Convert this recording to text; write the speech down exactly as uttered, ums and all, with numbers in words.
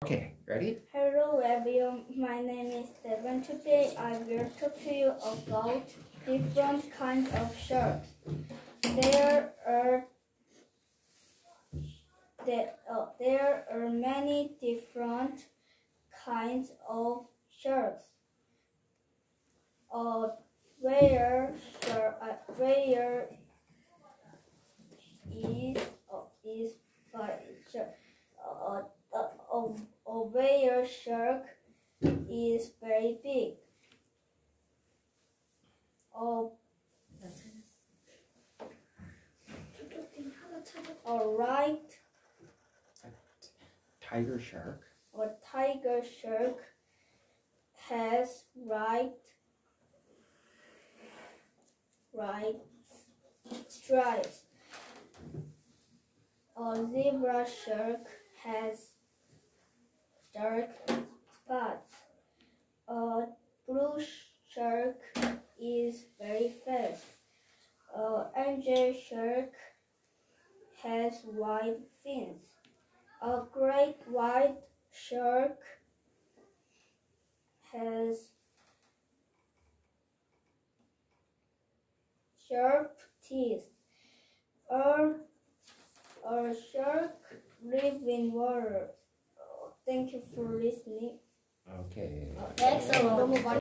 Okay, ready? Hello everyone, my name is Devon. Today I will talk to you about different kinds of sharks. There are there, uh, there are many different kinds of sharks. Uh, where shark, uh, where is uh, is uh, shark, uh, uh, uh, uh, where shark is very big. Oh, alright. Tiger shark. A tiger shark has white, white stripes. A zebra shark has dark spots. A blue shark is very fast. A angel shark has white fins. A great white shark has sharp teeth. A, a shark lives in water. Thank you for listening. Okay. Excellent.